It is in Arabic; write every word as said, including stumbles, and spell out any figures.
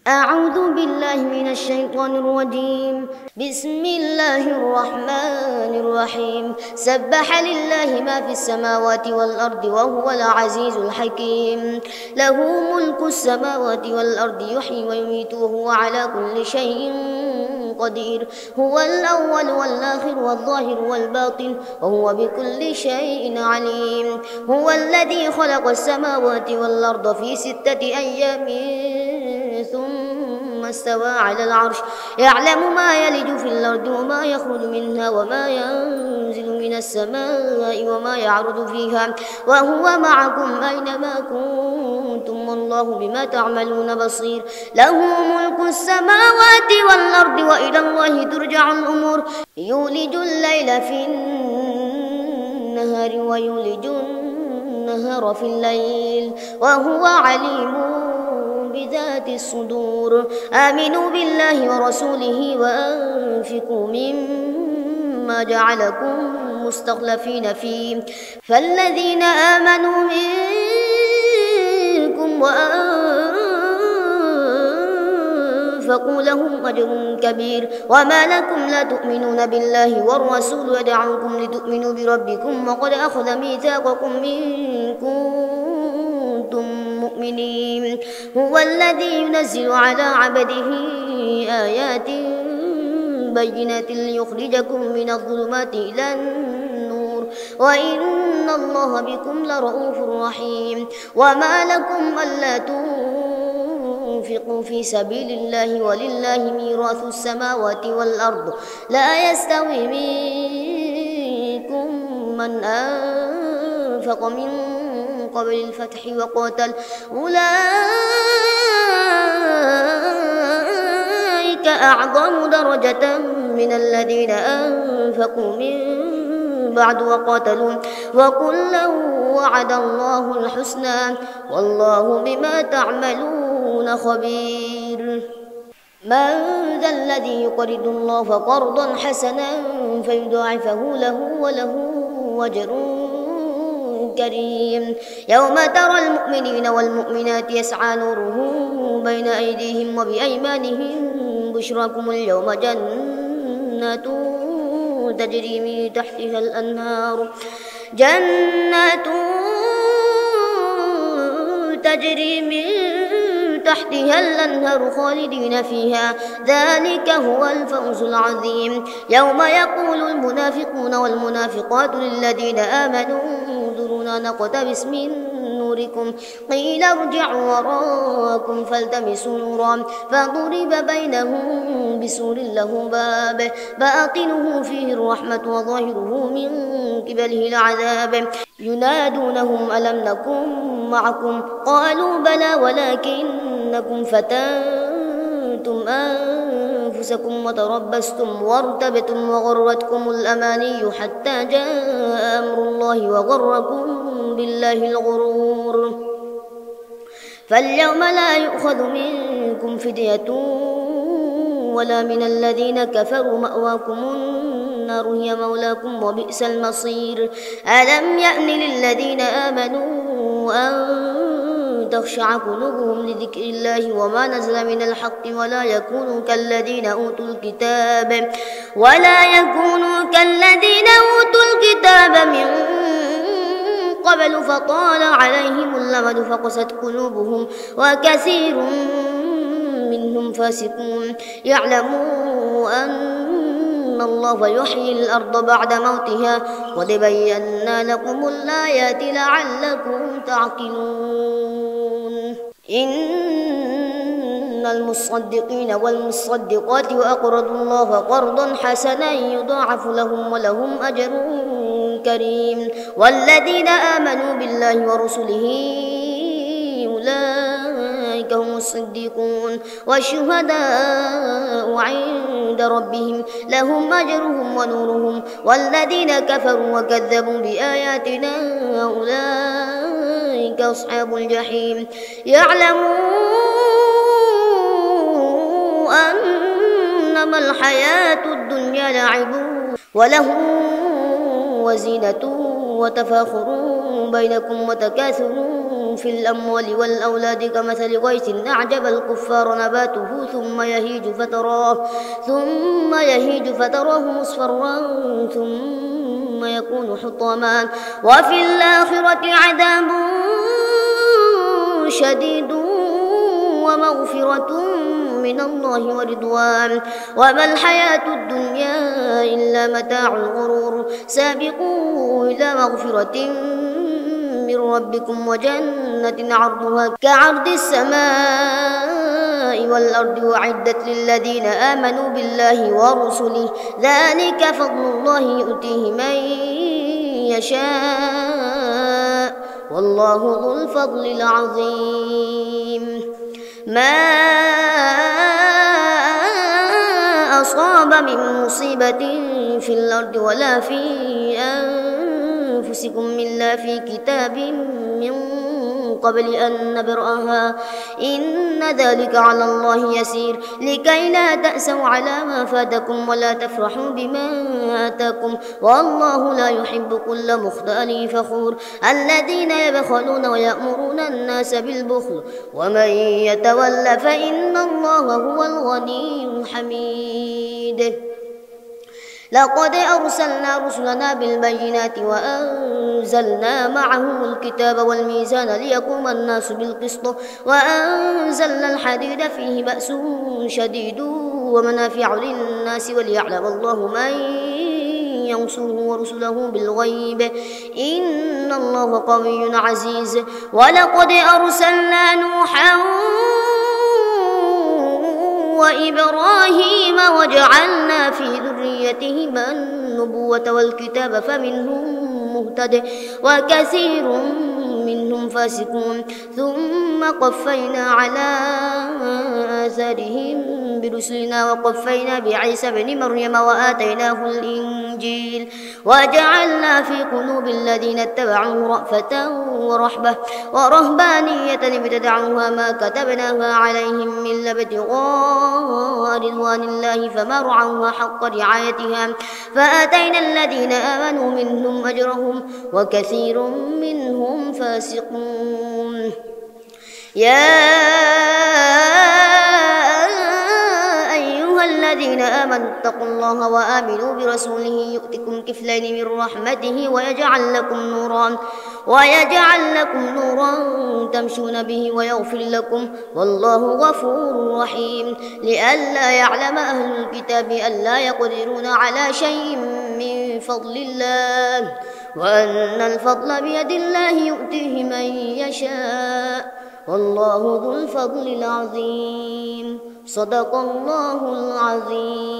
أعوذ بالله من الشيطان الرجيم. بسم الله الرحمن الرحيم. سبح لله ما في السماوات والأرض وهو العزيز الحكيم. له ملك السماوات والأرض يحيي ويميت وهو على كل شيء قدير. هو الأول والآخر والظاهر والباطن وهو بكل شيء عليم. هو الذي خلق السماوات والأرض في ستة أيام ثم استوى على العرش يعلم ما يلج في الأرض وما يخرج منها وما ينزل من السماء وما يعرض فيها وهو معكم أينما كنتم والله بما تعملون بصير. له ملك السماوات والأرض وإلى الله ترجع الأمور. يولج الليل في النهار ويولج النهار في الليل وهو عليم بذات الصدور. آمنوا بالله ورسوله وأنفقوا مما جعلكم مستخلفين فيه فالذين آمنوا منكم وأنفقوا لهم أجر كبير. وما لكم لا تؤمنون بالله والرسول يدعوكم لتؤمنوا بربكم وقد أخذ ميثاقكم إن كنتم مؤمنين. هو الذي ينزل على عبده آيات بينات ليخرجكم من الظلمات إلى النور وإن الله بكم لرؤوف رحيم. وما لكم ألا تنفقوا في سبيل الله ولله ميراث السماوات والأرض لا يستوي منكم من أنفق من قبل الفتح وقاتل أولئك أعظم درجة من الذين أنفقوا من بعد وقاتلوا وكلا وعد الله الحسنى والله بما تعملون خبير. من ذا الذي يقرض الله قرضا حسنا فيضاعفه له وله أجر كريم. يوم ترى المؤمنين والمؤمنات يسعى نورهم بين أيديهم وبأيمانهم بشراكم اليوم جنات تجري من تحتها الأنهار جنات تجري من تحتها الأنهار خالدين فيها ذلك هو الفوز العظيم. يوم يقول المنافقون والمنافقات للذين آمنوا انظرونا نقتبس من نوركم قيل ارجعوا وراءكم فالتمسوا نورا فضرب بينهم بسور له باب باطنه فيه الرحمة وظاهره من قبله العذاب ينادونهم ألم نكن معكم قالوا بلى ولكنكم فتنتم أنفسكم وتربستم وارتبتم وغرتكم الأماني حتى جاء أمر الله وغركم بالله الغرور. فاليوم لا يؤخذ منكم فدية ولا من الذين كفروا مأواكم النار هي مولاكم وبئس المصير. ألم يأن للذين آمنوا أن تخشع قلوبهم لذكر الله وما نزل من الحق ولا يكونوا كالذين أوتوا الكتاب ولا يكونوا كالذين أوتوا الكتاب من قبل فطال عليهم الأمد فقست قلوبهم وكثير منهم فاسقون. يعلموا أن الله يحيي الأرض بعد موتها قد بينا لكم الآيات لعلكم تعقلون. إن المصدقين والمصدقات وأقرضوا الله قرضا حسنا يضاعف لهم ولهم أجر كريم. والذين آمنوا بالله ورسله أولئك هم الصديقون والشهداء عند ربهم لهم أجرهم ونورهم. والذين كفروا وكذبوا بآياتنا أولئك أصحاب الجحيم. يعلمون أنما الحياة الدنيا لعب وله وزينة وتفاخر بينكم وتكاثر في الأموال والأولاد كمثل غيث أعجب الكفار نباته ثم يهيج فتراه ثم يهيج فتراه مصفرا ثم يكون حطاما وفي الآخرة عذاب شديد ومغفرة من الله ورضوان وما الحياة الدنيا إلا متاع الغرور سابقوا إلى مغفرة من ربكم وجنة عرضها كعرض السماء والأرض وعدت للذين آمنوا بالله ورسله ذلك فضل الله يؤتيه من يشاء والله ذو الفضل العظيم ما أصاب من مصيبة في الأرض ولا في أنفسكم إلا في كتاب من قبل أن نبرأها إن ذلك على الله يسير لكي لا تأسوا على ما فاتكم ولا تفرحوا بما آتاكم والله لا يحب كل مختال فخور الذين يبخلون ويأمرون الناس بالبخل ومن يتول فإن الله هو الغني الحميد لقد أرسلنا رسلنا بالبينات وأنزلنا معهم الكتاب والميزان ليقوم الناس بالقسط وأنزلنا الحديد فيه بأس شديد ومنافع للناس وليعلم الله من ينصره ورسله بالغيب إن الله قوي عزيز ولقد أرسلنا نوحا وإبراهيم وجعلنا في ذريتهما النبوة والكتاب فمنهم مهتد وكثير منهم فاسقون ثم قفينا على آثارهم برسلنا وقفينا بعيسى بن مريم وآتيناه الإنجيل وجعلنا في قلوب الذين اتبعوه رأفة ورحبة ورهبانية ابتدعوها ما كتبناها عليهم من ابتغاء رضوان الله فما رعوها حق رعايتها فآتينا الذين آمنوا منهم أجرهم وكثير منهم فاسقون يا أيها الذين آمنوا اتقوا الله وآمنوا برسوله يؤتكم كفلين من رحمته ويجعل لكم نورا ويجعل لكم نورا تمشون به ويغفر لكم والله غفور رحيم لئلا يعلم أهل الكتاب ألا يقدرون على شيء من فضل الله وأن الفضل بيد الله يؤتيه من يشاء والله ذو الفضل العظيم صدق الله العظيم.